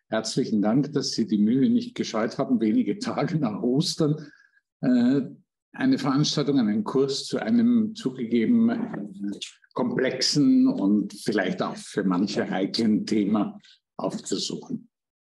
herzlichen Dank, dass Sie die Mühe nicht gescheut haben, wenige Tage nach Ostern eine Veranstaltung, einen Kurs zu einem zugegeben komplexen und vielleicht auch für manche heiklen Thema aufzusuchen.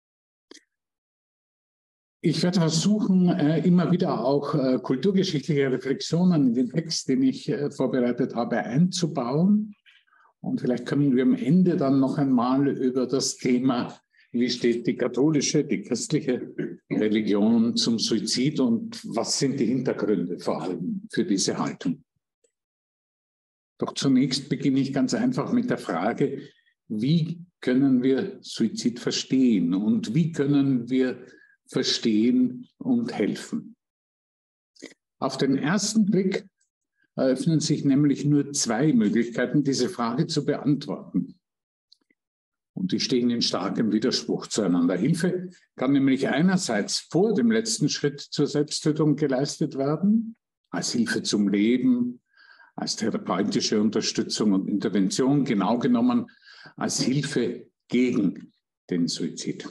Ich werde versuchen, immer wieder auch kulturgeschichtliche Reflexionen in den Text, den ich vorbereitet habe, einzubauen. Und vielleicht können wir am Ende dann noch einmal über das Thema, wie steht die katholische, die christliche Religion zum Suizid und was sind die Hintergründe vor allem für diese Haltung. Doch zunächst beginne ich ganz einfach mit der Frage, wie können wir Suizid verstehen und wie können wir verstehen und helfen. Auf den ersten Blick eröffnen sich nämlich nur zwei Möglichkeiten, diese Frage zu beantworten. Und die stehen in starkem Widerspruch zueinander. Hilfe kann nämlich einerseits vor dem letzten Schritt zur Selbsttötung geleistet werden, als Hilfe zum Leben, als therapeutische Unterstützung und Intervention, genau genommen als Hilfe gegen den Suizid.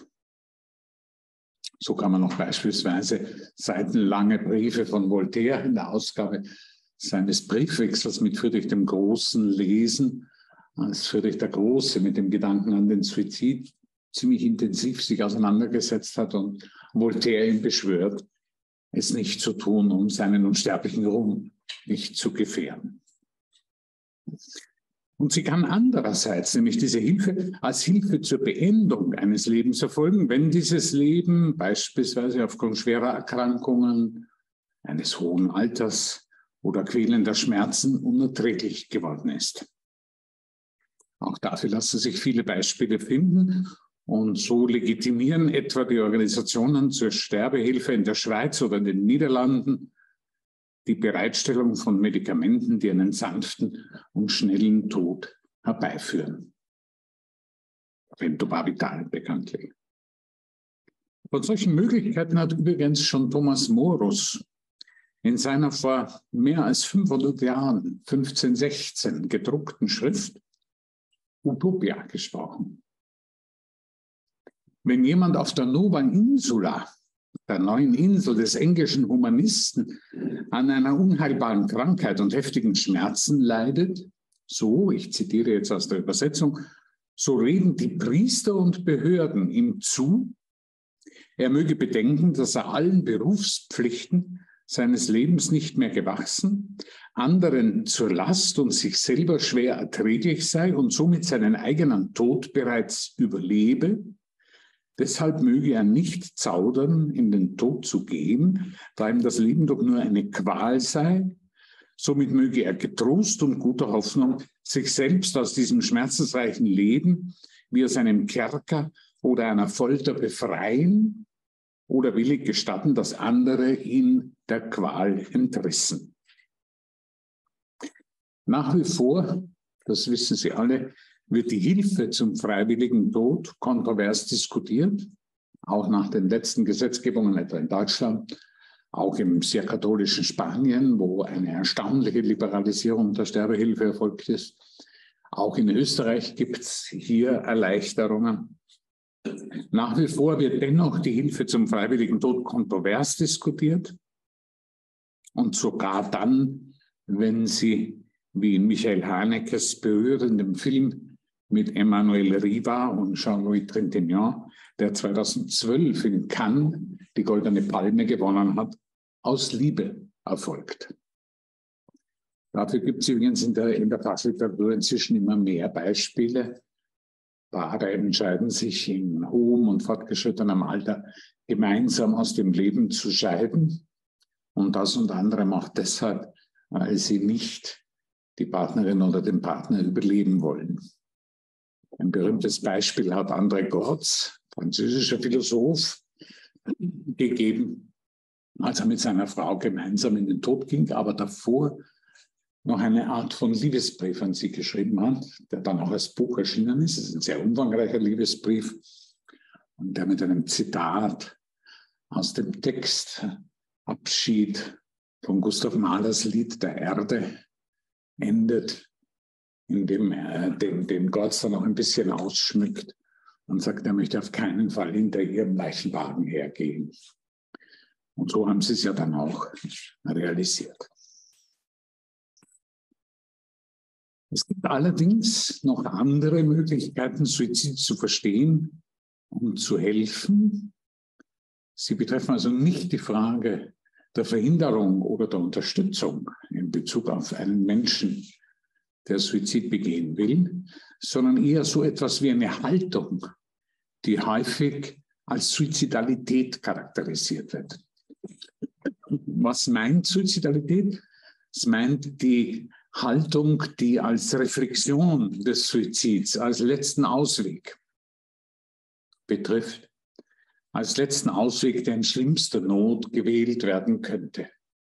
So kann man noch beispielsweise seitenlange Briefe von Voltaire in der Ausgabe seines Briefwechsels mit Friedrich dem Großen lesen, als Friedrich der Große mit dem Gedanken an den Suizid ziemlich intensiv sich auseinandergesetzt hat und Voltaire ihn beschwört, es nicht zu tun, um seinen unsterblichen Ruhm nicht zu gefährden. Und sie kann andererseits, nämlich diese Hilfe, als Hilfe zur Beendung eines Lebens erfolgen, wenn dieses Leben beispielsweise aufgrund schwerer Erkrankungen, eines hohen Alters oder quälender Schmerzen unerträglich geworden ist. Auch dafür lassen sich viele Beispiele finden und so legitimieren etwa die Organisationen zur Sterbehilfe in der Schweiz oder in den Niederlanden die Bereitstellung von Medikamenten, die einen sanften und schnellen Tod herbeiführen. Pentobarbital bekanntlich. Von solchen Möglichkeiten hat übrigens schon Thomas Morus in seiner vor mehr als 500 Jahren, 1516, gedruckten Schrift Utopia gesprochen. Wenn jemand auf der Nova Insula, der neuen Insel des englischen Humanisten, an einer unheilbaren Krankheit und heftigen Schmerzen leidet, so, ich zitiere jetzt aus der Übersetzung, so reden die Priester und Behörden ihm zu, er möge bedenken, dass er allen Berufspflichten seines Lebens nicht mehr gewachsen, anderen zur Last und sich selber schwer erträglich sei und somit seinen eigenen Tod bereits überlebe. Deshalb möge er nicht zaudern, in den Tod zu gehen, da ihm das Leben doch nur eine Qual sei. Somit möge er getrost und guter Hoffnung sich selbst aus diesem schmerzensreichen Leben, wie aus einem Kerker oder einer Folter befreien oder willig gestatten, dass andere ihn der Qual entrissen. Nach wie vor, das wissen Sie alle, wird die Hilfe zum freiwilligen Tod kontrovers diskutiert, auch nach den letzten Gesetzgebungen, etwa in Deutschland, auch im sehr katholischen Spanien, wo eine erstaunliche Liberalisierung der Sterbehilfe erfolgt ist. Auch in Österreich gibt es hier Erleichterungen. Nach wie vor wird dennoch die Hilfe zum freiwilligen Tod kontrovers diskutiert und sogar dann, wenn sie, wie in Michael Hanekes berührendem Film mit Emmanuel Riva und Jean-Louis Trintignant, der 2012 in Cannes die Goldene Palme gewonnen hat, aus Liebe erfolgt. Dafür gibt es übrigens in der Fachliteratur inzwischen immer mehr Beispiele. Paare entscheiden sich in hohem und fortgeschrittenem Alter gemeinsam aus dem Leben zu scheiden. Und das unter anderem auch deshalb, weil sie nicht die Partnerin oder den Partner überleben wollen. Ein berühmtes Beispiel hat André Gorz, französischer Philosoph, gegeben, als er mit seiner Frau gemeinsam in den Tod ging, aber davor noch eine Art von Liebesbrief an sie geschrieben hat, der dann auch als Buch erschienen ist. Es ist ein sehr umfangreicher Liebesbrief und der mit einem Zitat aus dem Text Abschied von Gustav Mahlers Lied der Erde endet, in dem den Gott dann noch ein bisschen ausschmückt und sagt, er möchte auf keinen Fall hinter ihrem Leichenwagen hergehen. Und so haben sie es ja dann auch realisiert. Es gibt allerdings noch andere Möglichkeiten, Suizid zu verstehen und zu helfen. Sie betreffen also nicht die Frage der Verhinderung oder der Unterstützung in Bezug auf einen Menschen, der Suizid begehen will, sondern eher so etwas wie eine Haltung, die häufig als Suizidalität charakterisiert wird. Was meint Suizidalität? Es meint die Haltung, die als Reflexion des Suizids, als letzten Ausweg betrifft, als letzten Ausweg, der in schlimmster Not gewählt werden könnte.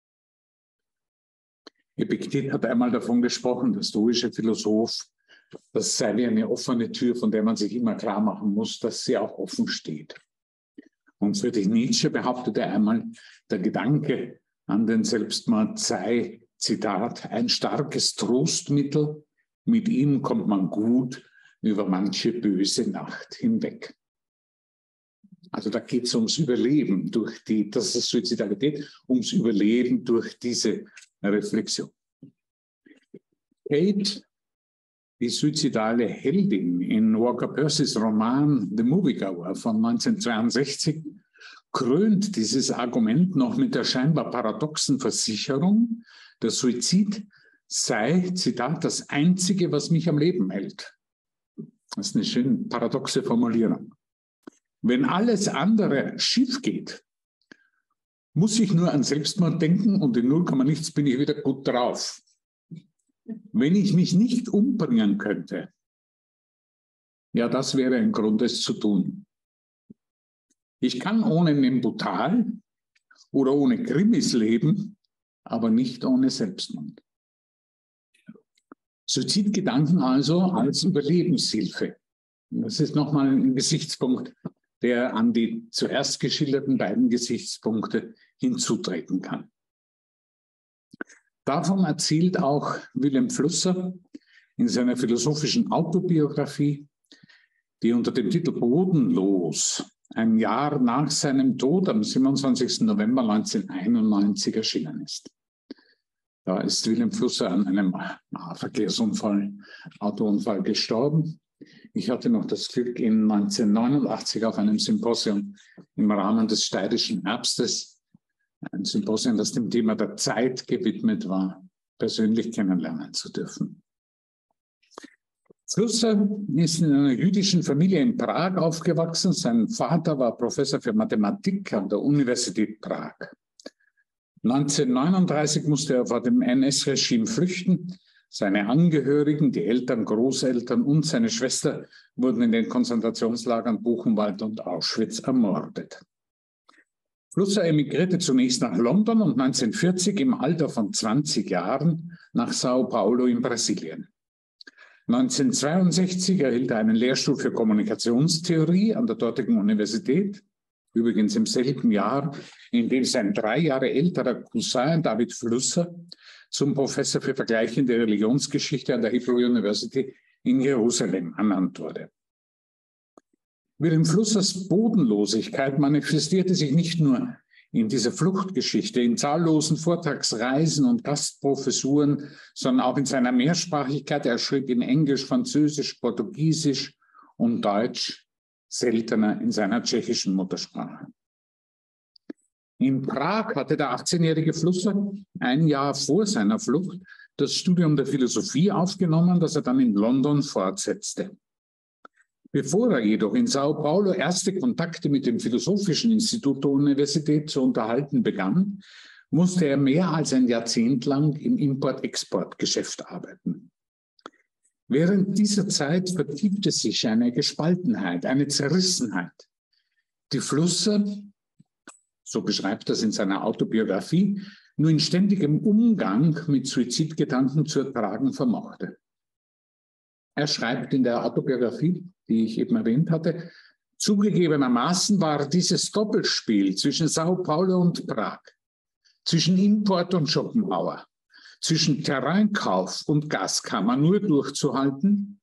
Epiktet hat einmal davon gesprochen, der stoische Philosoph, das sei wie eine offene Tür, von der man sich immer klar machen muss, dass sie auch offen steht. Und Friedrich Nietzsche behauptete einmal, der Gedanke an den Selbstmord sei, Zitat, ein starkes Trostmittel, mit ihm kommt man gut über manche böse Nacht hinweg. Also da geht es ums Überleben durch das ist Suizidalität, ums Überleben durch diese Reflexion. Kate, die suizidale Heldin in Walker Percys Roman The Moviegoer von 1962, krönt dieses Argument noch mit der scheinbar paradoxen Versicherung, der Suizid sei, Zitat, das Einzige, was mich am Leben hält. Das ist eine schöne paradoxe Formulierung. Wenn alles andere schief geht, muss ich nur an Selbstmord denken und in 0, nichts bin ich wieder gut drauf. Wenn ich mich nicht umbringen könnte, ja, das wäre ein Grund, es zu tun. Ich kann ohne Nembutal oder ohne Krimis leben, aber nicht ohne Selbstmord. Suizidgedanken also als Überlebenshilfe. Das ist nochmal ein Gesichtspunkt, der an die zuerst geschilderten beiden Gesichtspunkte hinzutreten kann. Davon erzählt auch Wilhelm Flusser in seiner philosophischen Autobiografie, die unter dem Titel Bodenlos ein Jahr nach seinem Tod am 27. November 1991 erschienen ist. Da ist Wilhelm Flusser an einem Autounfall gestorben. Ich hatte noch das Glück, ihn 1989 auf einem Symposium im Rahmen des Steirischen Herbstes, ein Symposium, das dem Thema der Zeit gewidmet war, persönlich kennenlernen zu dürfen. Flusser ist in einer jüdischen Familie in Prag aufgewachsen. Sein Vater war Professor für Mathematik an der Universität Prag. 1939 musste er vor dem NS-Regime flüchten. Seine Angehörigen, die Eltern, Großeltern und seine Schwester wurden in den Konzentrationslagern Buchenwald und Auschwitz ermordet. Flusser emigrierte zunächst nach London und 1940 im Alter von 20 Jahren nach Sao Paulo in Brasilien. 1962 erhielt er einen Lehrstuhl für Kommunikationstheorie an der dortigen Universität, übrigens im selben Jahr, in dem sein 3 Jahre älterer Cousin David Flusser zum Professor für vergleichende Religionsgeschichte an der Hebrew University in Jerusalem ernannt wurde. Wilhelm Flussers Bodenlosigkeit manifestierte sich nicht nur in dieser Fluchtgeschichte, in zahllosen Vortragsreisen und Gastprofessuren, sondern auch in seiner Mehrsprachigkeit. Er schrieb in Englisch, Französisch, Portugiesisch und Deutsch, seltener in seiner tschechischen Muttersprache. In Prag hatte der 18-jährige Flusser ein Jahr vor seiner Flucht das Studium der Philosophie aufgenommen, das er dann in London fortsetzte. Bevor er jedoch in Sao Paulo erste Kontakte mit dem Philosophischen Institut der Universität zu unterhalten begann, musste er mehr als ein Jahrzehnt lang im Import-Export-Geschäft arbeiten. Während dieser Zeit vertiefte sich eine Gespaltenheit, eine Zerrissenheit, die Flusser, so beschreibt er es in seiner Autobiografie, nur in ständigem Umgang mit Suizidgedanken zu ertragen vermochte. Er schreibt in der Autobiografie, die ich eben erwähnt hatte, zugegebenermaßen war dieses Doppelspiel zwischen Sao Paulo und Prag, zwischen Import und Schopenhauer, zwischen Terrainkauf und Gaskammer nur durchzuhalten,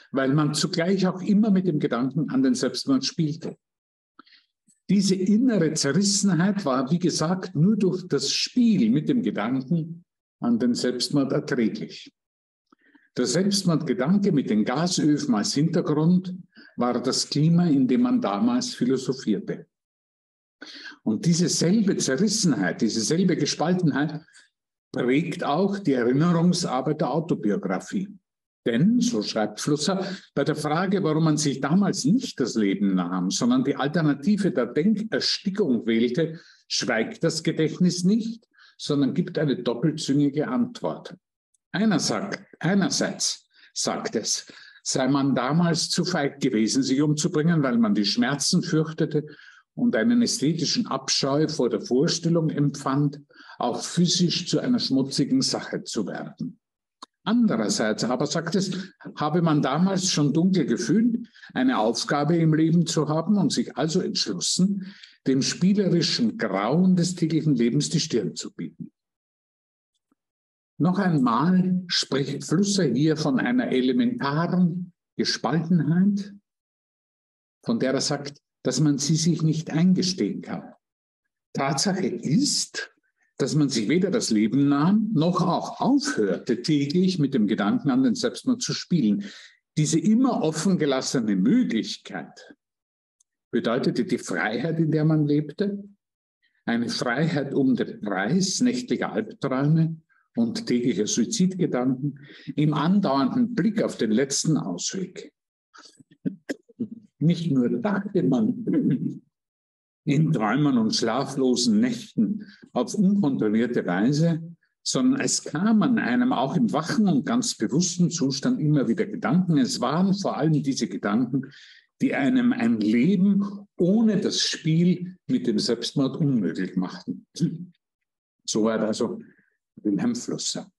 weil man zugleich auch immer mit dem Gedanken an den Selbstmord spielte. Diese innere Zerrissenheit war, wie gesagt, nur durch das Spiel mit dem Gedanken an den Selbstmord erträglich. Der Selbstmordgedanke mit den Gasöfen als Hintergrund war das Klima, in dem man damals philosophierte. Und diese selbe Zerrissenheit, diese selbe Gespaltenheit prägt auch die Erinnerungsarbeit der Autobiografie. Denn, so schreibt Flusser, bei der Frage, warum man sich damals nicht das Leben nahm, sondern die Alternative der Denkerstickung wählte, schweigt das Gedächtnis nicht, sondern gibt eine doppelzüngige Antwort. Einerseits, sagt es, sei man damals zu feig gewesen, sich umzubringen, weil man die Schmerzen fürchtete und einen ästhetischen Abscheu vor der Vorstellung empfand, auch physisch zu einer schmutzigen Sache zu werden. Andererseits aber, sagt es, habe man damals schon dunkel gefühlt, eine Aufgabe im Leben zu haben und sich also entschlossen, dem spielerischen Grauen des täglichen Lebens die Stirn zu bieten. Noch einmal spricht Flusser hier von einer elementaren Gespaltenheit, von der er sagt, dass man sie sich nicht eingestehen kann. Tatsache ist, dass man sich weder das Leben nahm, noch auch aufhörte, täglich mit dem Gedanken an den Selbstmord zu spielen. Diese immer offen gelassene Möglichkeit bedeutete die Freiheit, in der man lebte, eine Freiheit um den Preis nächtlicher Albträume und täglicher Suizidgedanken, im andauernden Blick auf den letzten Ausweg. Nicht nur dachte man in Träumen und schlaflosen Nächten auf unkontrollierte Weise, sondern es kamen einem auch im wachen und ganz bewussten Zustand immer wieder Gedanken. Es waren vor allem diese Gedanken, die einem ein Leben ohne das Spiel mit dem Selbstmord unmöglich machten. Soweit also Wilhelm Flusser.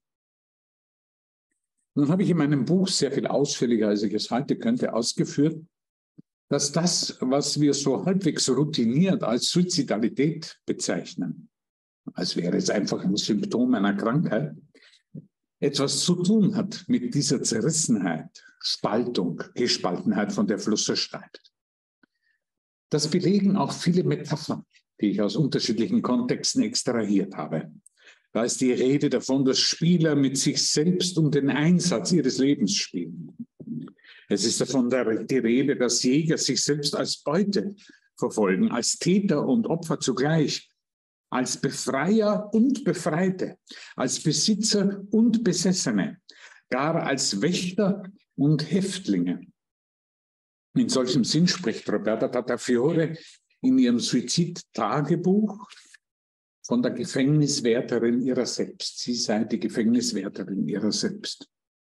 Nun habe ich in meinem Buch sehr viel ausführlicher, als ich es heute könnte, ausgeführt, dass das, was wir so halbwegs routiniert als Suizidalität bezeichnen, als wäre es einfach ein Symptom einer Krankheit, etwas zu tun hat mit dieser Zerrissenheit, Spaltung, Gespaltenheit, von der Flusser schreibt. Das belegen auch viele Metaphern, die ich aus unterschiedlichen Kontexten extrahiert habe. Da ist die Rede davon, dass Spieler mit sich selbst um den Einsatz ihres Lebens spielen. Es ist davon die Rede, dass Jäger sich selbst als Beute verfolgen, als Täter und Opfer zugleich, als Befreier und Befreite, als Besitzer und Besessene, gar als Wächter und Häftlinge. In solchem Sinn spricht Roberta Tattafiore in ihrem Suizidtagebuch von der Gefängniswärterin ihrer selbst. Sie sei die Gefängniswärterin ihrer selbst.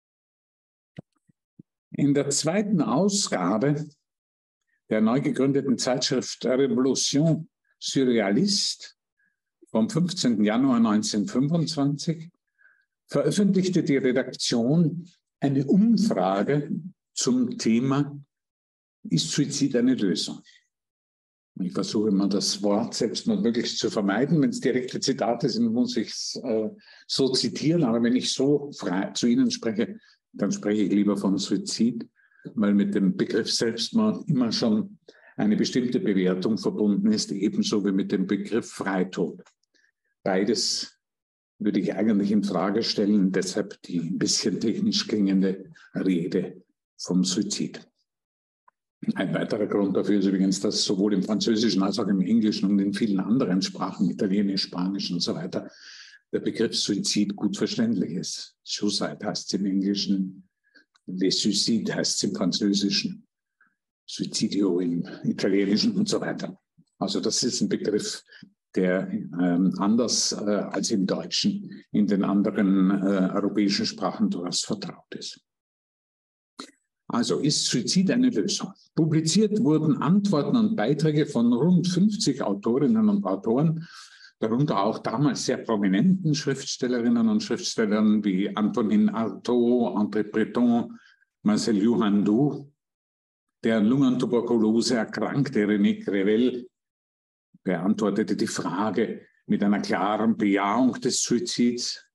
In der zweiten Ausgabe der neu gegründeten Zeitschrift Revolution Surrealiste vom 15. Januar 1925 veröffentlichte die Redaktion eine Umfrage zum Thema: Ist Suizid eine Lösung? Ich versuche immer, das Wort Selbstmord möglichst zu vermeiden. Wenn es direkte Zitate sind, muss ich es so zitieren. Aber wenn ich so frei zu Ihnen spreche, dann spreche ich lieber von Suizid, weil mit dem Begriff Selbstmord immer schon eine bestimmte Bewertung verbunden ist, ebenso wie mit dem Begriff Freitod. Beides würde ich eigentlich in Frage stellen, deshalb die ein bisschen technisch klingende Rede vom Suizid. Ein weiterer Grund dafür ist übrigens, dass sowohl im Französischen als auch im Englischen und in vielen anderen Sprachen, Italienisch, Spanisch und so weiter, der Begriff Suizid gut verständlich ist. Suicide heißt es im Englischen, les suicides heißt es im Französischen, Suicidio im Italienischen und so weiter. Also das ist ein Begriff, der anders als im Deutschen in den anderen europäischen Sprachen durchaus vertraut ist. Also ist Suizid eine Lösung? Publiziert wurden Antworten und Beiträge von rund 50 Autorinnen und Autoren, darunter auch damals sehr prominenten Schriftstellerinnen und Schriftstellern wie Antonin Artaud, André Breton, Marcel Jouhandoux, der an Lungentuberkulose erkrankte René Crevel beantwortete die Frage mit einer klaren Bejahung des Suizids.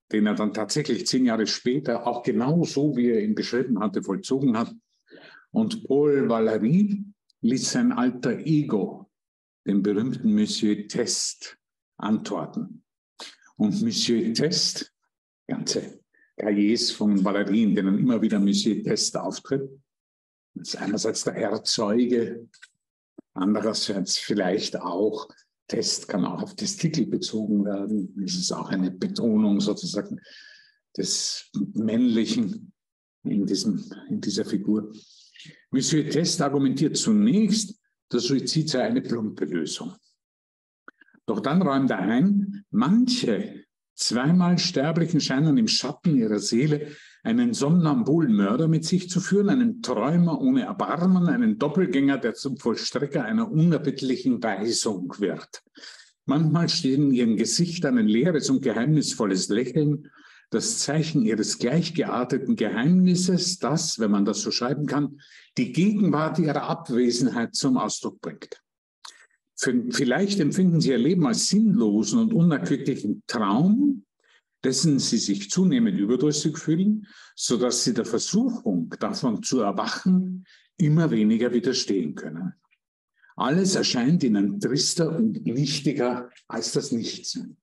den er dann tatsächlich 10 Jahre später auch genau so, wie er ihn beschrieben hatte, vollzogen hat. Und Paul Valéry ließ sein alter Ego, den berühmten Monsieur Test, antworten. Und Monsieur Test, ganze Cahiers von Valéry, in denen immer wieder Monsieur Test auftritt, ist einerseits der Erzeuge, andererseits vielleicht auch, Test kann auch auf Testikel bezogen werden. Das ist auch eine Betonung sozusagen des Männlichen in dieser Figur. Monsieur Test argumentiert zunächst, der Suizid sei eine plumpe Lösung. Doch dann räumt er ein, manche zweimal Sterblichen scheinen im Schatten ihrer Seele einen somnambulen Mörder mit sich zu führen, einen Träumer ohne Erbarmen, einen Doppelgänger, der zum Vollstrecker einer unerbittlichen Weisung wird. Manchmal steht in ihrem Gesicht ein leeres und geheimnisvolles Lächeln, das Zeichen ihres gleichgearteten Geheimnisses, das, wenn man das so schreiben kann, die Gegenwart ihrer Abwesenheit zum Ausdruck bringt. Vielleicht empfinden sie ihr Leben als sinnlosen und unerquicklichen Traum, dessen sie sich zunehmend überdrüssig fühlen, sodass sie der Versuchung, davon zu erwachen, immer weniger widerstehen können. Alles erscheint ihnen trister und nichtiger als das Nichtsein.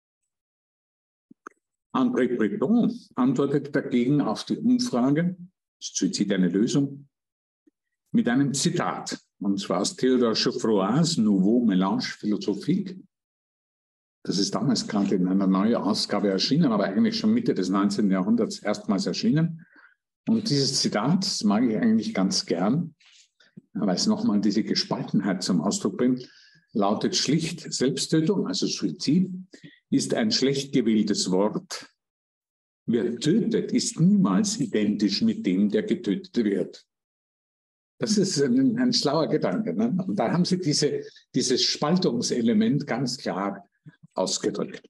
André Breton antwortet dagegen auf die Umfrage, ist Suizid eine Lösung, mit einem Zitat, und zwar aus Theodore Geoffroys Nouveau Mélange philosophique. Das ist damals gerade in einer neuen Ausgabe erschienen, aber eigentlich schon Mitte des 19. Jahrhunderts erstmals erschienen. Und dieses Zitat, das mag ich eigentlich ganz gern, weil es nochmal diese Gespaltenheit zum Ausdruck bringt, lautet schlicht: Selbsttötung, also Suizid, ist ein schlecht gewähltes Wort. Wer tötet, ist niemals identisch mit dem, der getötet wird. Das ist ein schlauer Gedanke. Ne? Und da haben Sie dieses Spaltungselement ganz klar ausgedrückt.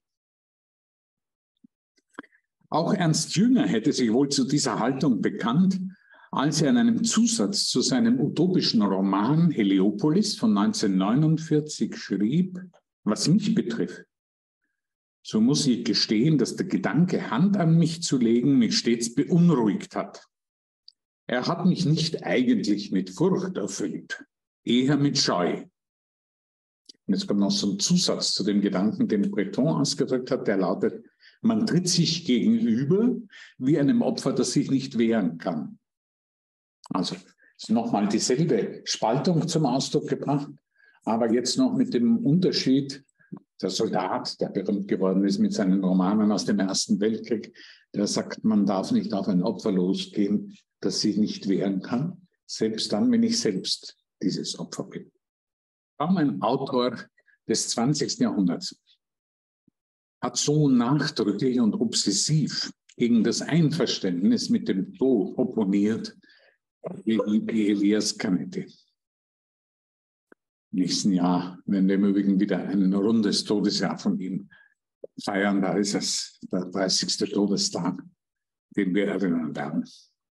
Auch Ernst Jünger hätte sich wohl zu dieser Haltung bekannt, als er in einem Zusatz zu seinem utopischen Roman Heliopolis von 1949 schrieb: Was mich betrifft, so muss ich gestehen, dass der Gedanke, Hand an mich zu legen, mich stets beunruhigt hat. Er hat mich nicht eigentlich mit Furcht erfüllt, eher mit Scheu. Und jetzt kommt noch so ein Zusatz zu dem Gedanken, den Breton ausgedrückt hat, der lautet: Man tritt sich gegenüber wie einem Opfer, das sich nicht wehren kann. Also ist nochmal dieselbe Spaltung zum Ausdruck gebracht, aber jetzt noch mit dem Unterschied: Der Soldat, der berühmt geworden ist mit seinen Romanen aus dem Ersten Weltkrieg, der sagt, man darf nicht auf ein Opfer losgehen, das sich nicht wehren kann, selbst dann, wenn ich selbst dieses Opfer bin. Kaum ein Autor des 20. Jahrhunderts hat so nachdrücklich und obsessiv gegen das Einverständnis mit dem Tod opponiert wie Elias Canetti. Im nächsten Jahr werden wir im Übrigen wieder ein rundes Todesjahr von ihm feiern. Da ist es der 30. Todestag, den wir erinnern werden.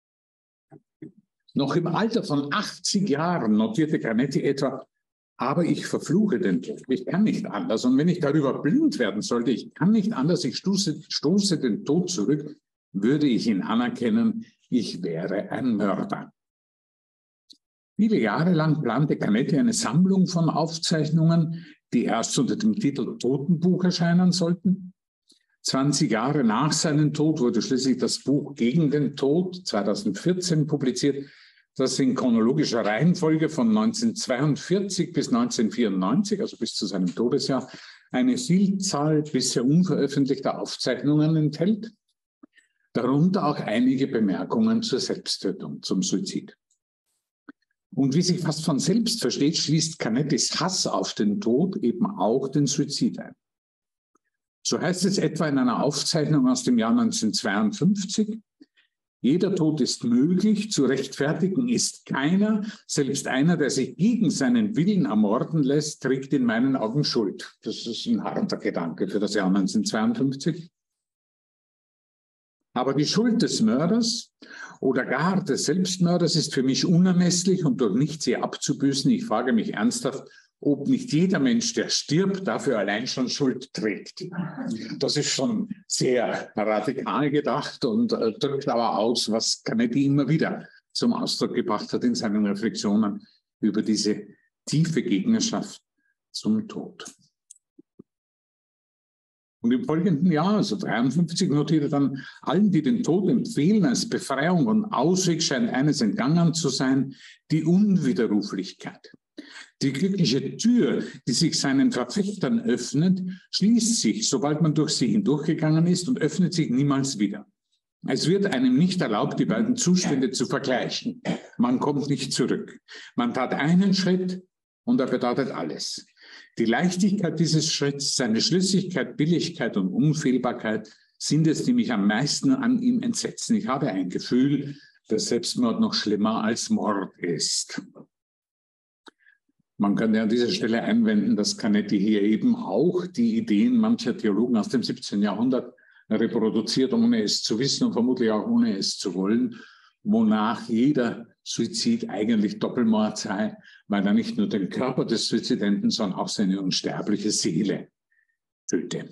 Noch im Alter von 80 Jahren notierte Canetti etwa: Aber ich verfluche den Tod. Ich kann nicht anders. Und wenn ich darüber blind werden sollte, ich kann nicht anders, ich stoße den Tod zurück, würde ich ihn anerkennen, ich wäre ein Mörder. Viele Jahre lang plante Canetti eine Sammlung von Aufzeichnungen, die erst unter dem Titel Totenbuch erscheinen sollten. 20 Jahre nach seinem Tod wurde schließlich das Buch Gegen den Tod 2014 publiziert, das in chronologischer Reihenfolge von 1942 bis 1994, also bis zu seinem Todesjahr, eine Vielzahl bisher unveröffentlichter Aufzeichnungen enthält, darunter auch einige Bemerkungen zur Selbsttötung, zum Suizid. Und wie sich fast von selbst versteht, schließt Canettis Hass auf den Tod eben auch den Suizid ein. So heißt es etwa in einer Aufzeichnung aus dem Jahr 1952: Jeder Tod ist möglich, zu rechtfertigen ist keiner, selbst einer, der sich gegen seinen Willen ermorden lässt, trägt in meinen Augen Schuld. Das ist ein harter Gedanke für das Jahr 1952. Aber die Schuld des Mörders oder gar des Selbstmörders ist für mich unermesslich und durch nichts sie abzubüßen. Ich frage mich ernsthaft, ob nicht jeder Mensch, der stirbt, dafür allein schon Schuld trägt. Das ist schon sehr radikal gedacht und drückt aber aus, was Canetti immer wieder zum Ausdruck gebracht hat in seinen Reflexionen über diese tiefe Gegnerschaft zum Tod. Und im folgenden Jahr, also 1953, notiert er dann, allen, die den Tod empfehlen, als Befreiung und Ausweg scheint eines entgangen zu sein, die Unwiderruflichkeit. Die glückliche Tür, die sich seinen Verfechtern öffnet, schließt sich, sobald man durch sie hindurchgegangen ist und öffnet sich niemals wieder. Es wird einem nicht erlaubt, die beiden Zustände zu vergleichen. Man kommt nicht zurück. Man tat einen Schritt und er bedeutet alles. Die Leichtigkeit dieses Schritts, seine Schlüssigkeit, Billigkeit und Unfehlbarkeit sind es, die mich am meisten an ihm entsetzen. Ich habe ein Gefühl, dass Selbstmord noch schlimmer als Mord ist. Man könnte an dieser Stelle einwenden, dass Canetti hier eben auch die Ideen mancher Theologen aus dem 17. Jahrhundert reproduziert, ohne es zu wissen und vermutlich auch ohne es zu wollen, wonach jeder Suizid eigentlich Doppelmord sei, weil er nicht nur den Körper des Suizidenten, sondern auch seine unsterbliche Seele töte.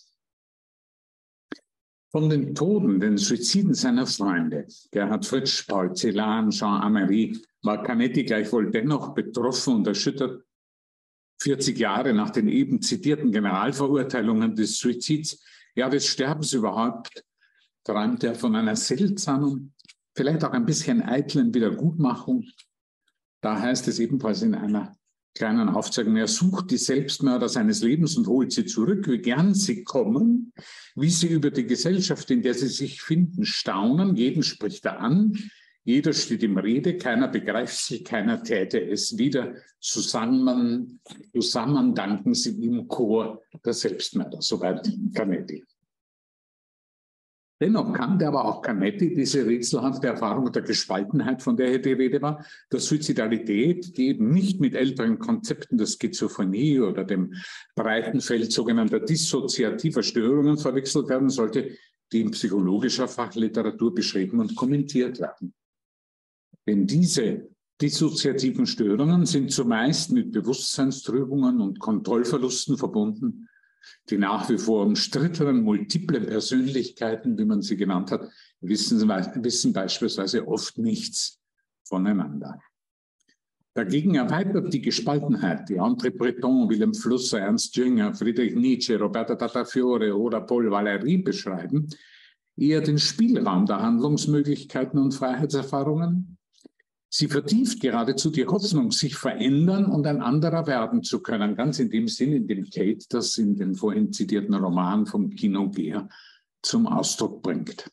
Von den Toten, den Suiziden seiner Freunde, Gerhard Fritsch, Paul Celan, Jean Amery, war Canetti gleichwohl dennoch betroffen und erschüttert. 40 Jahre nach den eben zitierten Generalverurteilungen des Suizids, ja des Sterbens überhaupt, träumte er von einer seltsamen, vielleicht auch ein bisschen eitlen Wiedergutmachung. Da heißt es ebenfalls in einer kleinen Aufzeichnung, er sucht die Selbstmörder seines Lebens und holt sie zurück, wie gern sie kommen, wie sie über die Gesellschaft, in der sie sich finden, staunen. Jeden spricht er an, jeder steht ihm Rede, keiner begreift sie, keiner täte es wieder. Zusammen danken sie im Chor der Selbstmörder. Soweit Canetti. Dennoch kannte aber auch Canetti diese rätselhafte Erfahrung der Gespaltenheit, von der hier die Rede war, der Suizidalität, die eben nicht mit älteren Konzepten der Schizophrenie oder dem breiten Feld sogenannter dissoziativer Störungen verwechselt werden sollte, die in psychologischer Fachliteratur beschrieben und kommentiert werden. Denn diese dissoziativen Störungen sind zumeist mit Bewusstseinstrübungen und Kontrollverlusten verbunden, die nach wie vor umstrittenen multiplen Persönlichkeiten, wie man sie genannt hat, wissen beispielsweise oft nichts voneinander. Dagegen erweitert die Gespaltenheit, die André Breton, Wilhelm Flusser, Ernst Jünger, Friedrich Nietzsche, Roberto Tattafiore oder Paul Valéry beschreiben, eher den Spielraum der Handlungsmöglichkeiten und Freiheitserfahrungen. Sie vertieft geradezu die Hoffnung, sich verändern und ein anderer werden zu können. Ganz in dem Sinn, in dem Kate das in den vorhin zitierten Roman vom Kino Gehr zum Ausdruck bringt.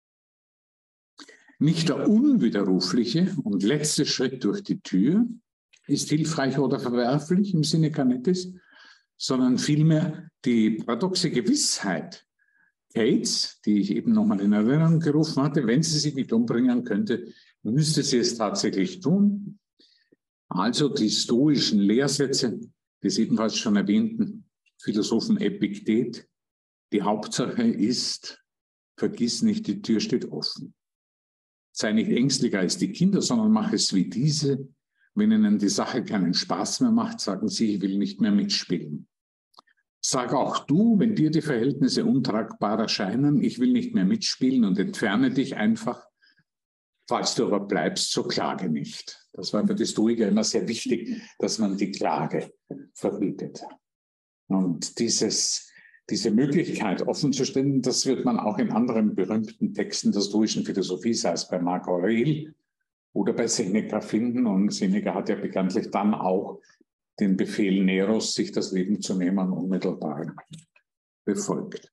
Nicht der unwiderrufliche und letzte Schritt durch die Tür ist hilfreich oder verwerflich im Sinne Canettis, sondern vielmehr die paradoxe Gewissheit Kates, die ich eben nochmal in Erinnerung gerufen hatte, wenn sie sich nicht umbringen könnte, müsste sie es tatsächlich tun. Also die stoischen Lehrsätze des ebenfalls schon erwähnten Philosophen Epiktet. Die Hauptsache ist, vergiss nicht, die Tür steht offen. Sei nicht ängstlicher als die Kinder, sondern mach es wie diese. Wenn ihnen die Sache keinen Spaß mehr macht, sagen sie, ich will nicht mehr mitspielen. Sag auch du, wenn dir die Verhältnisse untragbar erscheinen, ich will nicht mehr mitspielen und entferne dich einfach. Falls du aber bleibst, so klage nicht. Das war für die Stoiker immer sehr wichtig, dass man die Klage verbietet. Und diese Möglichkeit offen zu stellen, das wird man auch in anderen berühmten Texten der stoischen Philosophie, sei es bei Marc Aurel oder bei Seneca finden. Und Seneca hat ja bekanntlich dann auch den Befehl Neros, sich das Leben zu nehmen, unmittelbar befolgt.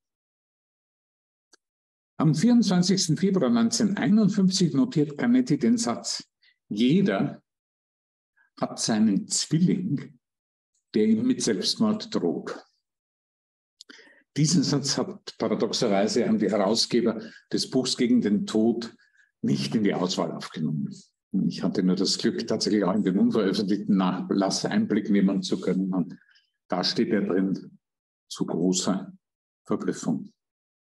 Am 24. Februar 1951 notiert Canetti den Satz, jeder hat seinen Zwilling, der ihm mit Selbstmord droht. Diesen Satz hat paradoxerweise die Herausgeber des Buchs Gegen den Tod nicht in die Auswahl aufgenommen. Ich hatte nur das Glück, tatsächlich auch in den unveröffentlichten Nachlass Einblick nehmen zu können. Und da steht er drin, zu großer Verblüffung.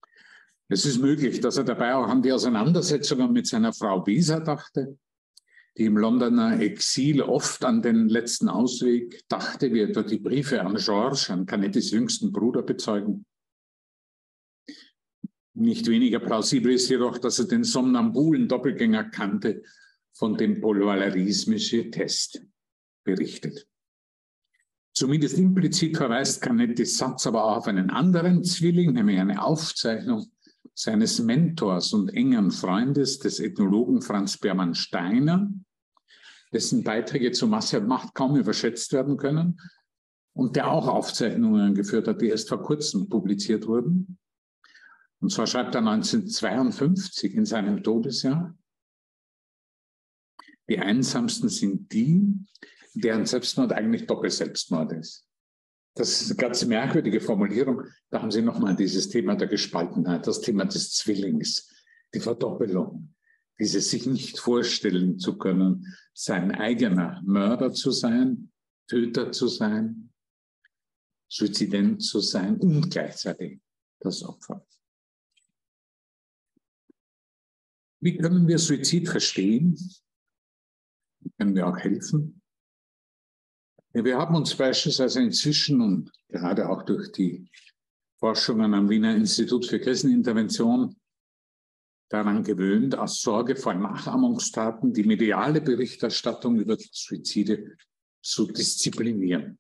Es ist möglich, dass er dabei auch an die Auseinandersetzungen mit seiner Frau Bisa dachte. die im Londoner Exil oft an den letzten Ausweg dachte, wie etwa die Briefe an Georges, an Canettis jüngsten Bruder, bezeugen. Nicht weniger plausibel ist jedoch, dass er den somnambulen Doppelgänger kannte, von dem Paul Valéry's Monsieur Test berichtet. Zumindest implizit verweist Canettis Satz aber auch auf einen anderen Zwilling, nämlich eine Aufzeichnung seines Mentors und engen Freundes, des Ethnologen Franz Beermann Steiner, dessen Beiträge zu Masse und Macht kaum überschätzt werden können und der auch Aufzeichnungen geführt hat, die erst vor kurzem publiziert wurden. Und zwar schreibt er 1952 in seinem Todesjahr: Die einsamsten sind die, deren Selbstmord eigentlich Doppelselbstmord ist. Das ist eine ganz merkwürdige Formulierung. Da haben Sie nochmal dieses Thema der Gespaltenheit, das Thema des Zwillings, die Verdoppelung, dieses sich nicht vorstellen zu können, sein eigener Mörder zu sein, Töter zu sein, Suizident zu sein und gleichzeitig das Opfer. Wie können wir Suizid verstehen? Wie können wir auch helfen? Ja, wir haben uns beispielsweise inzwischen und gerade auch durch die Forschungen am Wiener Institut für Krisenintervention daran gewöhnt, aus Sorge vor Nachahmungstaten die mediale Berichterstattung über Suizide zu disziplinieren.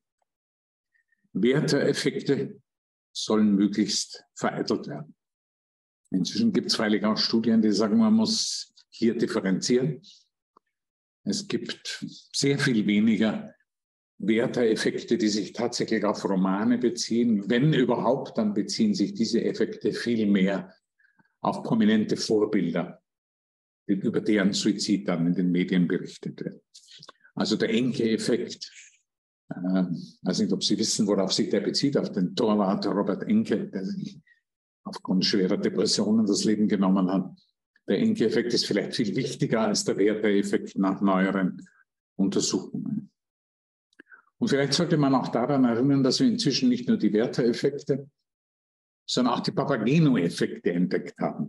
Werteeffekte sollen möglichst vereitelt werden. Inzwischen gibt es freilich auch Studien, die sagen, man muss hier differenzieren. Es gibt sehr viel weniger Werteeffekte, die sich tatsächlich auf Romane beziehen. Wenn überhaupt, dann beziehen sich diese Effekte viel mehr auf prominente Vorbilder, über deren Suizid dann in den Medien berichtet wird. Also der Enke-Effekt, ich weiß nicht, ob Sie wissen, worauf sich der bezieht, auf den Torwart Robert Enke, der sich aufgrund schwerer Depressionen das Leben genommen hat. Der Enke-Effekt ist vielleicht viel wichtiger als der Werteeffekt nach neueren Untersuchungen. Und vielleicht sollte man auch daran erinnern, dass wir inzwischen nicht nur die Werteeffekte, sondern auch die Papageno-Effekte entdeckt haben.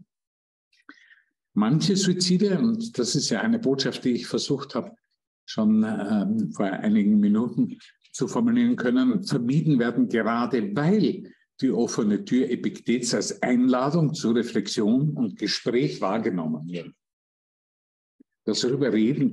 Manche Suizide, und das ist ja eine Botschaft, die ich versucht habe, schon vor einigen Minuten zu formulieren können, vermieden werden, gerade weil die offene Tür Epiktets als Einladung zur Reflexion und Gespräch wahrgenommen wird. Das drüber reden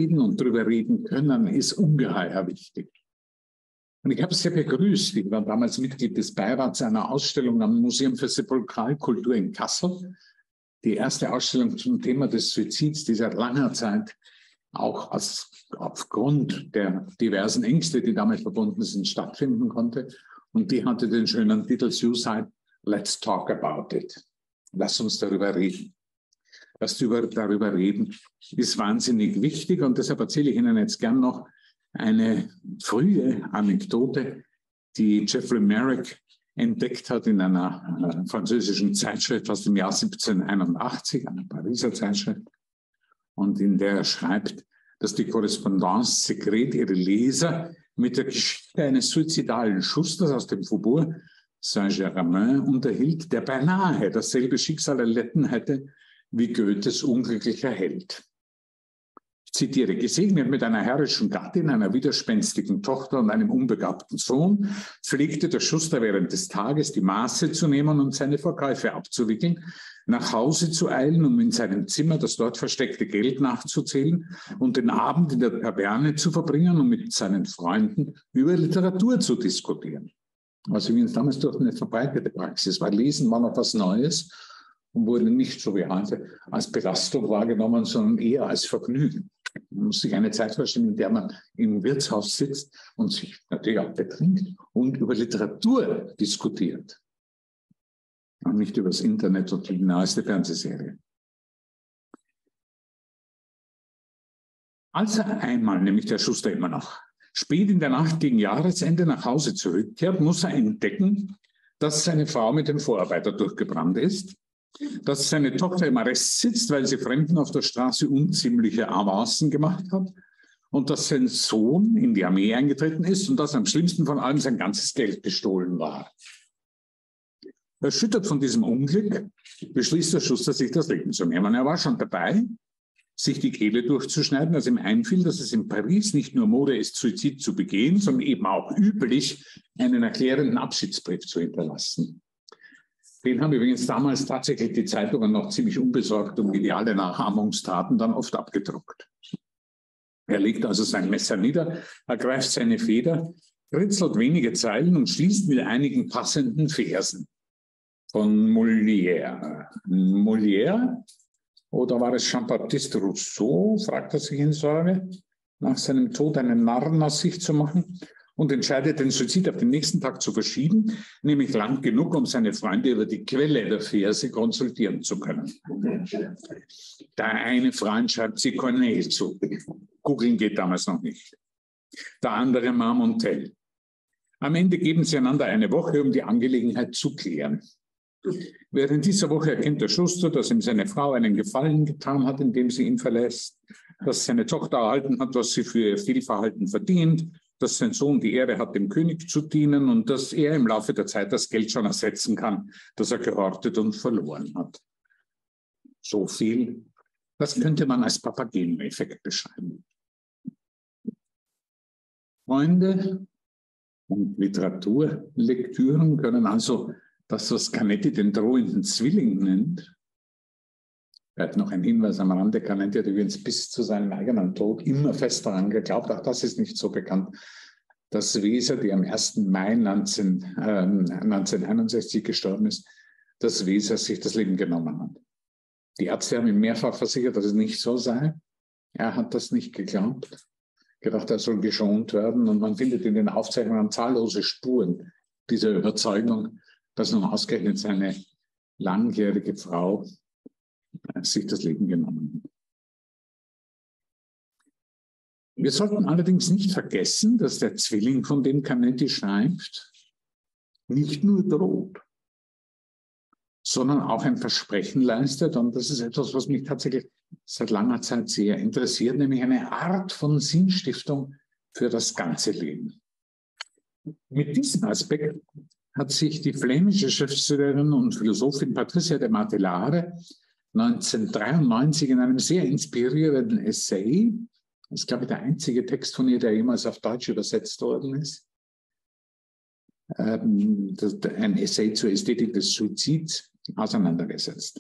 können, ist ungeheuer wichtig. Und ich habe es sehr begrüßt. Ich war damals Mitglied des Beirats einer Ausstellung am Museum für Sepulkralkultur in Kassel. Die erste Ausstellung zum Thema des Suizids, die seit langer Zeit auch aufgrund der diversen Ängste, die damit verbunden sind, stattfinden konnte. Und die hatte den schönen Titel Suicide, Let's Talk About It. Lass uns darüber reden. Darüber reden ist wahnsinnig wichtig und deshalb erzähle ich Ihnen jetzt gern noch eine frühe Anekdote, die Jeffrey Merrick entdeckt hat in einer französischen Zeitschrift aus dem Jahr 1781, einer Pariser Zeitschrift, und in der er schreibt, dass die Correspondance Secret ihre Leser mit der Geschichte eines suizidalen Schusters aus dem Faubourg Saint-Germain unterhielt, der beinahe dasselbe Schicksal erlitten hätte wie Goethes unglücklicher Held. Ich zitiere: Gesegnet mit einer herrischen Gattin, einer widerspenstigen Tochter und einem unbegabten Sohn, pflegte der Schuster während des Tages die Maße zu nehmen und seine Verkäufe abzuwickeln, nach Hause zu eilen, um in seinem Zimmer das dort versteckte Geld nachzuzählen und den Abend in der Taverne zu verbringen, um mit seinen Freunden über Literatur zu diskutieren. Also wie uns damals durch eine verbreitete Praxis war. Lesen war noch was Neues und wurde nicht so wie heute als Belastung wahrgenommen, sondern eher als Vergnügen. Man muss sich eine Zeit vorstellen, in der man im Wirtshaus sitzt und sich natürlich auch betrinkt und über Literatur diskutiert. Und nicht über das Internet und die neueste Fernsehserie. Als er einmal, nämlich der Schuster immer noch, spät in der Nacht gegen Jahresende nach Hause zurückkehrt, muss er entdecken, dass seine Frau mit dem Vorarbeiter durchgebrannt ist, dass seine Tochter im Arrest sitzt, weil sie Fremden auf der Straße unziemliche Avancen gemacht hat und dass sein Sohn in die Armee eingetreten ist und dass am schlimmsten von allem sein ganzes Geld gestohlen war. Erschüttert von diesem Unglück beschließt der Schuster, sich das Leben zu nehmen. Er war schon dabei, sich die Kehle durchzuschneiden, als ihm einfiel, dass es in Paris nicht nur Mode ist, Suizid zu begehen, sondern eben auch üblich, einen erklärenden Abschiedsbrief zu hinterlassen. Den haben übrigens damals tatsächlich die Zeitungen noch ziemlich unbesorgt und ideale Nachahmungstaten dann oft abgedruckt. Er legt also sein Messer nieder, ergreift seine Feder, kritzelt wenige Zeilen und schließt mit einigen passenden Versen von Molière. Molière? Oder war es Jean-Baptiste Rousseau, fragt er sich in Sorge, nach seinem Tod einen Narren aus sich zu machen und entscheidet, den Suizid auf den nächsten Tag zu verschieben, nämlich lang genug, um seine Freunde über die Quelle der Verse konsultieren zu können. Der eine Freund schreibt sie Corneille zu. Googeln geht damals noch nicht. Der andere Marmontel. Am Ende geben sie einander eine Woche, um die Angelegenheit zu klären. Während dieser Woche erkennt der Schuster, dass ihm seine Frau einen Gefallen getan hat, indem sie ihn verlässt, dass seine Tochter erhalten hat, was sie für ihr Fehlverhalten verdient, dass sein Sohn die Ehre hat, dem König zu dienen und dass er im Laufe der Zeit das Geld schon ersetzen kann, das er gehortet und verloren hat. So viel, das könnte man als Papageno-Effekt beschreiben. Freunde und Literaturlektüren können also das, was Canetti den drohenden Zwilling nennt. Er hat noch einen Hinweis am Rande. Canetti hat übrigens bis zu seinem eigenen Tod immer fest daran geglaubt, auch das ist nicht so bekannt, dass Weser, die am 1. Mai 1961 gestorben ist, dass Weser sich das Leben genommen hat. Die Ärzte haben ihm mehrfach versichert, dass es nicht so sei. Er hat das nicht geglaubt, gedacht, er soll geschont werden. Und man findet in den Aufzeichnungen zahllose Spuren dieser Überzeugung, dass nun ausgerechnet seine langjährige Frau sich das Leben genommen hat. Wir sollten allerdings nicht vergessen, dass der Zwilling, von dem Canetti schreibt, nicht nur droht, sondern auch ein Versprechen leistet. Und das ist etwas, was mich tatsächlich seit langer Zeit sehr interessiert, nämlich eine Art von Sinnstiftung für das ganze Leben. Mit diesem Aspekt hat sich die flämische Schriftstellerin und Philosophin Patricia de Martelare 1993 in einem sehr inspirierenden Essay, das ist, glaube ich, der einzige Text von ihr, der jemals auf Deutsch übersetzt worden ist, ein Essay zur Ästhetik des Suizids, auseinandergesetzt.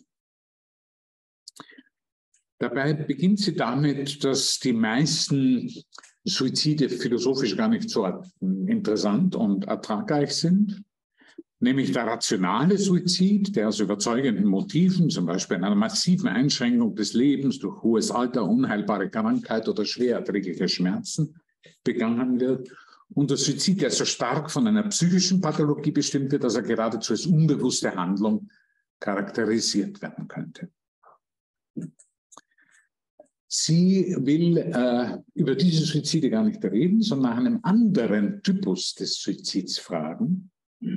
Dabei beginnt sie damit, dass die meisten Suizide philosophisch gar nicht so interessant und ertragreich sind. Nämlich der rationale Suizid, der aus überzeugenden Motiven, zum Beispiel einer massiven Einschränkung des Lebens durch hohes Alter, unheilbare Krankheit oder schwer erträgliche Schmerzen begangen wird. Und der Suizid, der so stark von einer psychischen Pathologie bestimmt wird, dass er geradezu als unbewusste Handlung charakterisiert werden könnte. Sie will über diese Suizide gar nicht reden, sondern nach einem anderen Typus des Suizids fragen.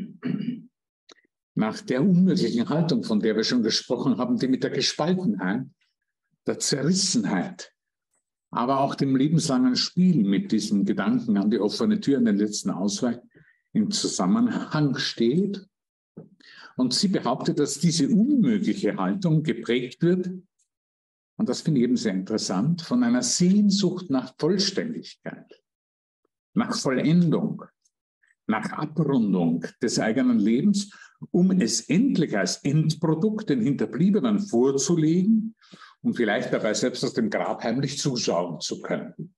Nach der unmöglichen Haltung, von der wir schon gesprochen haben, die mit der Gespaltenheit, der Zerrissenheit, aber auch dem lebenslangen Spiel mit diesem Gedanken an die offene Tür, an den letzten Ausweg im Zusammenhang steht. Und sie behauptet, dass diese unmögliche Haltung geprägt wird, und das finde ich eben sehr interessant, von einer Sehnsucht nach Vollständigkeit, nach Vollendung, nach Abrundung des eigenen Lebens, um es endlich als Endprodukt den Hinterbliebenen vorzulegen und vielleicht dabei selbst aus dem Grab heimlich zuschauen zu können.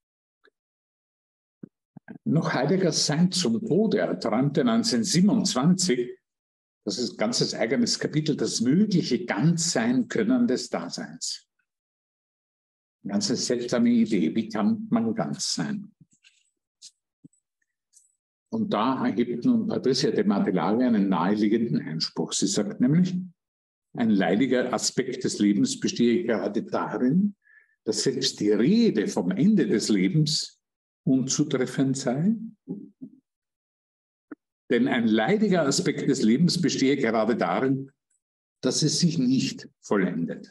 Noch Heidegger sein zum Tode erträumte 1927, das ist ein ganzes eigenes Kapitel, das mögliche Ganzsein-Können des Daseins. Eine ganz seltsame Idee, wie kann man ganz sein? Und da erhebt nun Patricia de Martelare einen naheliegenden Einspruch. Sie sagt nämlich, ein leidiger Aspekt des Lebens bestehe gerade darin, dass selbst die Rede vom Ende des Lebens unzutreffend sei. Denn ein leidiger Aspekt des Lebens bestehe gerade darin, dass es sich nicht vollendet.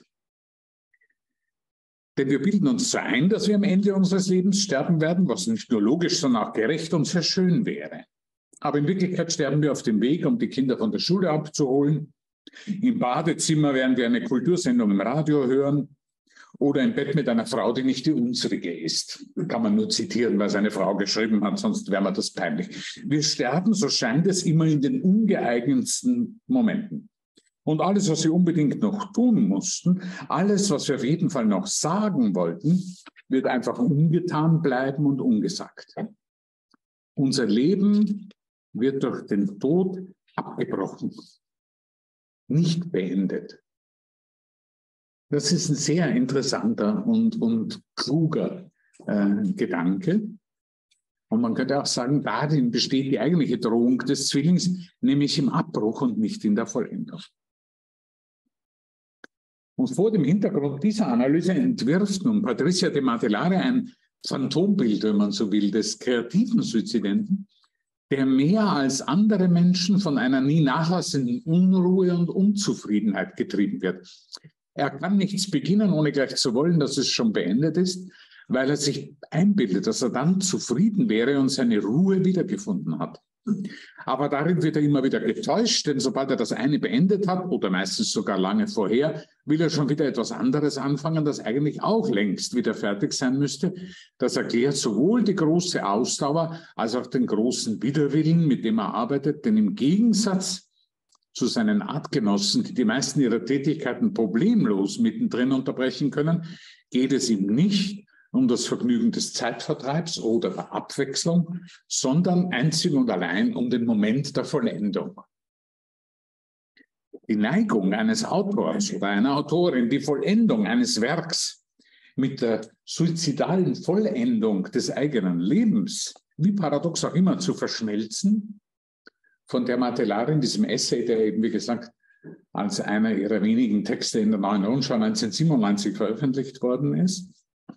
Denn wir bilden uns so ein, dass wir am Ende unseres Lebens sterben werden, was nicht nur logisch, sondern auch gerecht und sehr schön wäre. Aber in Wirklichkeit sterben wir auf dem Weg, um die Kinder von der Schule abzuholen. Im Badezimmer werden wir eine Kultursendung im Radio hören. oder im Bett mit einer Frau, die nicht die unsere ist. Kann man nur zitieren, was eine Frau geschrieben hat, sonst wäre mir das peinlich. Wir sterben, so scheint es, immer in den ungeeignetsten Momenten. Und alles, was wir unbedingt noch tun mussten, alles, was wir auf jeden Fall noch sagen wollten, wird einfach ungetan bleiben und ungesagt. Unser Leben wird durch den Tod abgebrochen, nicht beendet. Das ist ein sehr interessanter und kluger Gedanke. Und man könnte auch sagen, darin besteht die eigentliche Drohung des Zwillings, nämlich im Abbruch und nicht in der Vollendung. Und vor dem Hintergrund dieser Analyse entwirft nun Patricia de Martellare ein Phantombild, wenn man so will, des kreativen Suizidenten, der mehr als andere Menschen von einer nie nachlassenden Unruhe und Unzufriedenheit getrieben wird. Er kann nichts beginnen, ohne gleich zu wollen, dass es schon beendet ist, weil er sich einbildet, dass er dann zufrieden wäre und seine Ruhe wiedergefunden hat. Aber darin wird er immer wieder getäuscht, denn sobald er das eine beendet hat, oder meistens sogar lange vorher, will er schon wieder etwas anderes anfangen, das eigentlich auch längst wieder fertig sein müsste. Das erklärt sowohl die große Ausdauer als auch den großen Widerwillen, mit dem er arbeitet, denn im Gegensatz zu seinen Artgenossen, die die meisten ihrer Tätigkeiten problemlos mittendrin unterbrechen können, geht es ihm nicht um das Vergnügen des Zeitvertreibs oder der Abwechslung, sondern einzig und allein um den Moment der Vollendung. Die Neigung eines Autors oder einer Autorin, die Vollendung eines Werks mit der suizidalen Vollendung des eigenen Lebens, wie paradox auch immer, zu verschmelzen, von der Martellare in diesem Essay, der eben, wie gesagt, als einer ihrer wenigen Texte in der Neuen Rundschau 1997 veröffentlicht worden ist,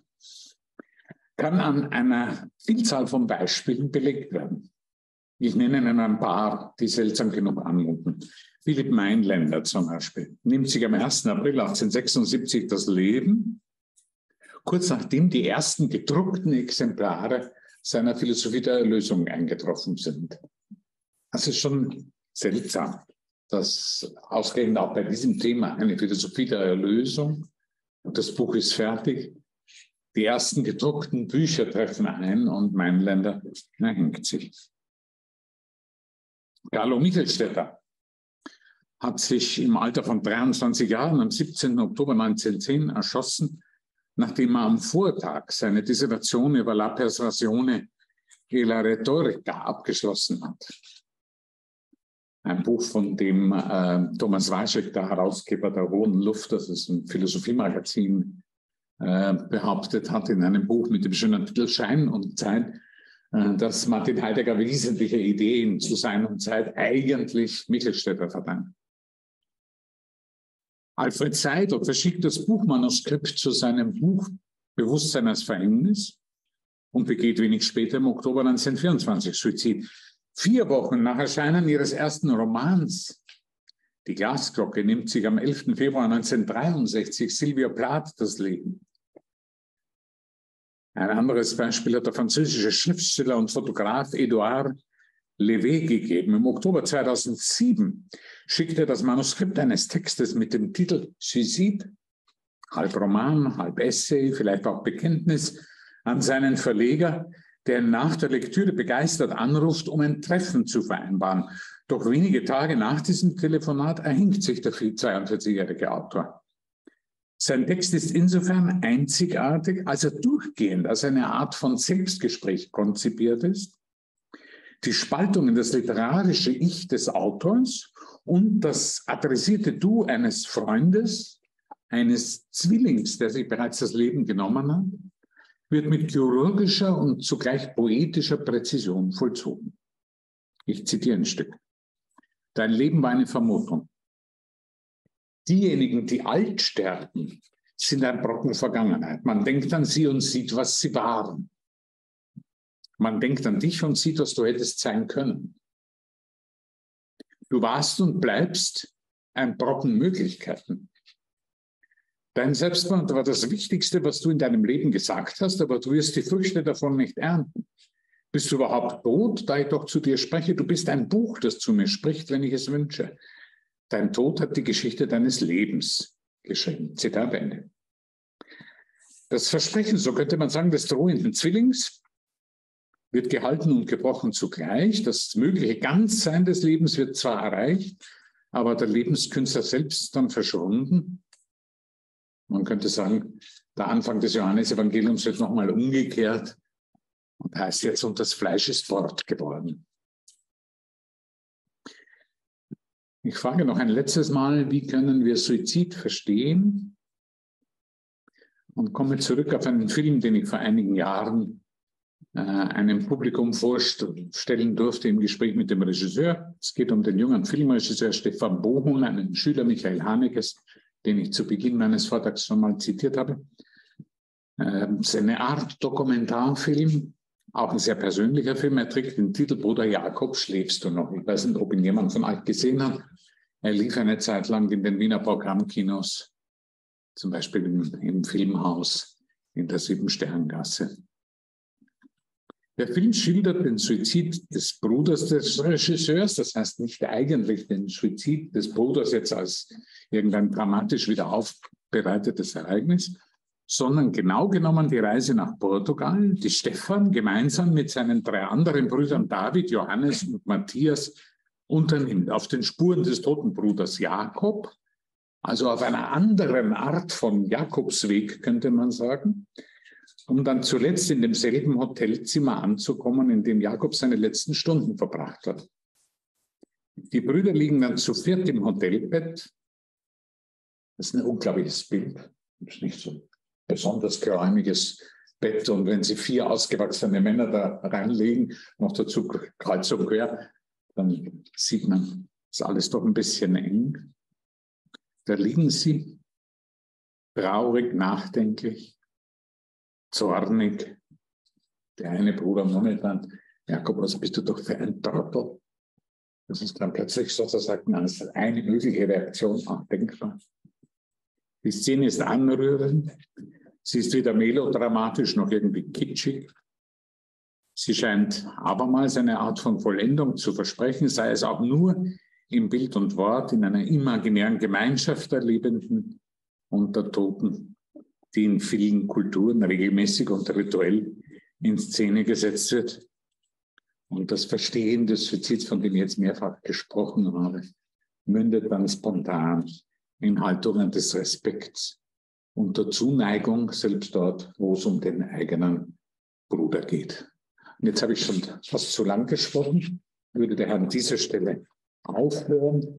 kann an einer Vielzahl von Beispielen belegt werden. Ich nenne Ihnen ein paar, die seltsam genug anmuten. Philipp Meinländer zum Beispiel nimmt sich am 1. April 1876 das Leben, kurz nachdem die ersten gedruckten Exemplare seiner Philosophie der Erlösung eingetroffen sind. Das ist schon seltsam, dass ausgerechnet auch bei diesem Thema eine Philosophie der Erlösung, und das Buch ist fertig, die ersten gedruckten Bücher treffen ein und Meinländer hängt sich. Carlo Michelstädter hat sich im Alter von 23 Jahren am 17. Oktober 1910 erschossen, nachdem er am Vortag seine Dissertation über La Persuasione e la Retorica abgeschlossen hat. Ein Buch, von dem Thomas Walscheck, der Herausgeber der Hohen Luft, das ist ein Philosophiemagazin, behauptet hat in einem Buch mit dem schönen Titel Schein und Zeit, dass Martin Heidegger wesentliche Ideen zu seiner Zeit eigentlich Michelstädter verdankt. Alfred Seidel verschickt das Buchmanuskript zu seinem Buch Bewusstsein als Verhängnis und begeht wenig später im Oktober 1924 Suizid. 4 Wochen nach Erscheinen ihres ersten Romans, Die Glasglocke, nimmt sich am 11. Februar 1963 Sylvia Plath das Leben. Ein anderes Beispiel hat der französische Schriftsteller und Fotograf Édouard Levé gegeben. Im Oktober 2007 schickte er das Manuskript eines Textes mit dem Titel Suicide, halb Roman, halb Essay, vielleicht auch Bekenntnis, an seinen Verleger, der ihn nach der Lektüre begeistert anruft, um ein Treffen zu vereinbaren. Doch wenige Tage nach diesem Telefonat erhängt sich der 42-jährige Autor. Sein Text ist insofern einzigartig, als er durchgehend als eine Art von Selbstgespräch konzipiert ist. Die Spaltung in das literarische Ich des Autors und das adressierte Du eines Freundes, eines Zwillings, der sich bereits das Leben genommen hat, wird mit chirurgischer und zugleich poetischer Präzision vollzogen. Ich zitiere ein Stück. Dein Leben war eine Vermutung. Diejenigen, die alt sterben, sind ein Brocken Vergangenheit. Man denkt an sie und sieht, was sie waren. Man denkt an dich und sieht, was du hättest sein können. Du warst und bleibst ein Brocken Möglichkeiten. Dein Selbstmord war das Wichtigste, was du in deinem Leben gesagt hast, aber du wirst die Früchte davon nicht ernten. Bist du überhaupt tot, da ich doch zu dir spreche? Du bist ein Buch, das zu mir spricht, wenn ich es wünsche. Dein Tod hat die Geschichte deines Lebens geschrieben. Zitat Ende. Das Versprechen, so könnte man sagen, des drohenden Zwillings wird gehalten und gebrochen zugleich. Das mögliche Ganzsein des Lebens wird zwar erreicht, aber der Lebenskünstler selbst ist dann verschwunden. Man könnte sagen, der Anfang des Johannesevangeliums wird nochmal umgekehrt und heißt jetzt, und das Fleisch ist Wort geworden. Ich frage noch ein letztes Mal, wie können wir Suizid verstehen? Und komme zurück auf einen Film, den ich vor einigen Jahren einem Publikum vorstellen durfte im Gespräch mit dem Regisseur. Es geht um den jungen Filmregisseur Stefan Bohun, einen Schüler Michael Hanekes, den ich zu Beginn meines Vortrags schon mal zitiert habe. Es ist eine Art Dokumentarfilm, auch ein sehr persönlicher Film. Er trägt den Titel Bruder Jakob, schläfst du noch? Ich weiß nicht, ob ihn jemand von euch gesehen hat. Er lief eine Zeit lang in den Wiener Programmkinos, zum Beispiel im Filmhaus in der Siebensterngasse. Der Film schildert den Suizid des Bruders des Regisseurs, das heißt nicht eigentlich den Suizid des Bruders jetzt als irgendein dramatisch wieder aufbereitetes Ereignis, sondern genau genommen die Reise nach Portugal, die Stefan gemeinsam mit seinen 3 anderen Brüdern David, Johannes und Matthias unternimmt, auf den Spuren des toten Bruders Jakob, also auf einer anderen Art von Jakobsweg, könnte man sagen, um dann zuletzt in demselben Hotelzimmer anzukommen, in dem Jakob seine letzten Stunden verbracht hat. Die Brüder liegen dann zu 4 im Hotelbett. Das ist ein unglaubliches Bild. Das ist nicht so ein besonders geräumiges Bett. Und wenn Sie 4 ausgewachsene Männer da reinlegen, noch dazu kreuz und quer, dann sieht man, ist alles doch ein bisschen eng. Da liegen sie, traurig, nachdenklich, zornig. Der eine Bruder murmelt dann, Jakob, was bist du doch für ein Trottel? Das ist dann plötzlich sozusagen als eine mögliche Reaktion denkbar. Die Szene ist anrührend. Sie ist weder melodramatisch noch irgendwie kitschig. Sie scheint abermals eine Art von Vollendung zu versprechen, sei es auch nur im Bild und Wort, in einer imaginären Gemeinschaft der Lebenden und der Toten, die in vielen Kulturen regelmäßig und rituell in Szene gesetzt wird. Und das Verstehen des Suizids, von dem ich jetzt mehrfach gesprochen habe, mündet dann spontan in Haltungen des Respekts und der Zuneigung, selbst dort, wo es um den eigenen Bruder geht. Und jetzt habe ich schon fast zu lang gesprochen, würde daher an dieser Stelle aufhören.